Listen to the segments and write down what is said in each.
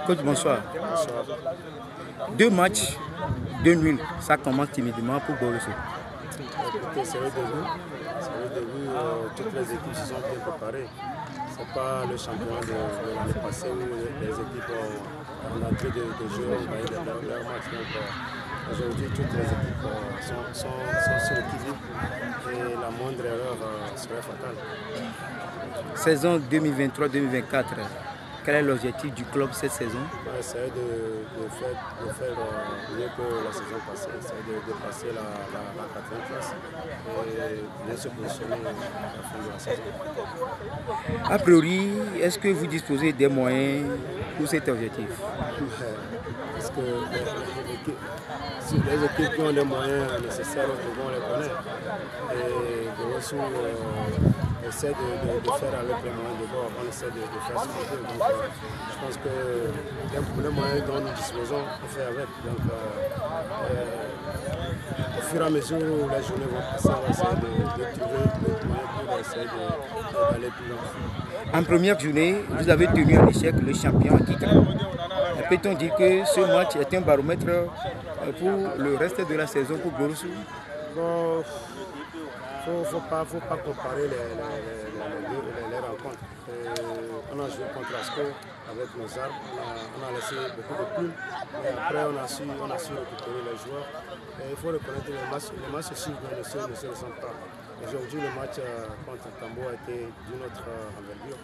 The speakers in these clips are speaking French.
Coach, bonsoir. Bonsoir. 2 matchs, 2 nuls, ça commence timidement pour Bordeaux. Écoutez, c'est le début. Toutes les équipes se sont bien préparées. Ce n'est pas le championnat de l'année passée où les équipes ont entré de jeu, ont gagné leur match. Aujourd'hui, toutes les équipes sont sur l'équilibre et la moindre erreur serait fatale. Saison 2023-2024, quel est l'objectif du club cette saison? Essayer de faire mieux que la saison passée, essayer de passer la 4e place et bien se positionner à la fin de la saison. A priori, est-ce que vous disposez des moyens pour cet objectif? Parce que les équipes qui ont les moyens nécessaires, on les connaît. Et Bordeaux essaie de faire avec les moyens de bord, on essaie de faire ce qu'on peut. Donc, je pense que les moyens dont nous disposons, on fait avec. Donc, au fur et à mesure où les journées vont passer, on va essayer de trouver d'autres moyens pour essayer d'aller plus loin. En première journée, vous avez tenu en échec le champion en titre. Peut-on dire que ce match est un baromètre pour le reste de la saison pour Bordeaux? Bon, faut pas comparer les rencontres. On a joué contre Asco avec nos armes, on a laissé beaucoup de plumes, mais après on a su récupérer les joueurs. Et il faut reconnaître que les matchs se suivent, mais ne se ressemblent pas. Aujourd'hui, le match contre Tambo a été d'une autre envergure.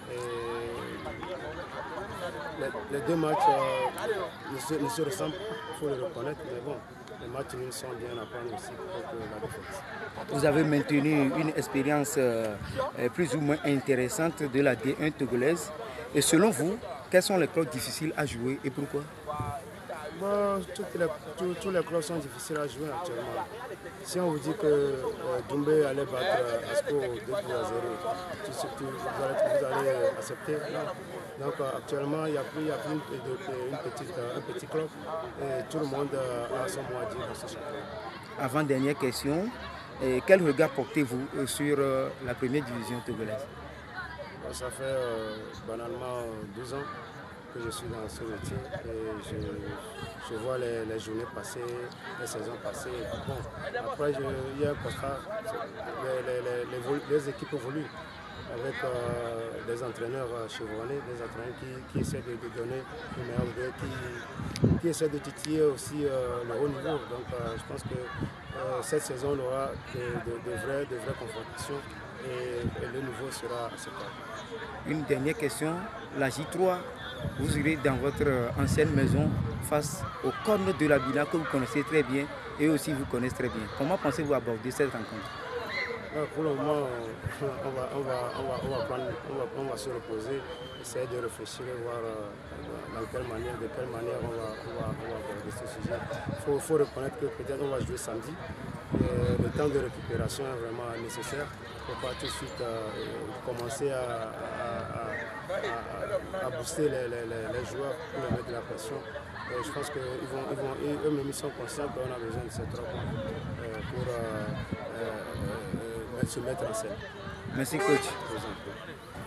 Les 2 matchs ne se ressemblent pas, il faut le reconnaître, mais bon, les matchs nuls sont bien à prendre aussi pour la défaite. Vous avez maintenu une expérience plus ou moins intéressante de la D1 togolaise. Et selon vous, quels sont les clubs difficiles à jouer et pourquoi? Bon, tous les clubs sont difficiles à jouer actuellement. Si on vous dit que Doumbé allait battre Asco 2-0, vous allez accepter. Non. Donc actuellement, il n'y a plus un petit club et tout le monde a son mot à dire dans ce championnat. Avant-dernière question, quel regard portez-vous sur la première division togolaise? Bon, ça fait banalement 12 ans que je suis dans ce métier et je vois les journées passées, les saisons passées. Bon, après, il y a un constat, les équipes évoluent avec des entraîneurs chevronnés, des entraîneurs qui essaient de donner le meilleur d'eux, qui essaient de titiller aussi le haut niveau. Donc je pense que cette saison, on aura de vraies confrontations et le niveau sera acceptable. Une dernière question, la J3, vous irez dans votre ancienne maison face au corne de la Bila que vous connaissez très bien et aussi vous connaissez très bien. Comment pensez-vous aborder cette rencontre? Pour le moment, on va se reposer, essayer de réfléchir et voir de quelle manière on va aborder ce sujet. Il faut reconnaître que peut-être on va jouer samedi. Le temps de récupération est vraiment nécessaire. Il ne faut pas tout de suite commencer à booster les joueurs pour leur mettre la pression. Et je pense qu'eux-mêmes sont conscients qu'on a besoin de ces 3 points pour se mettre en scène. Merci coach.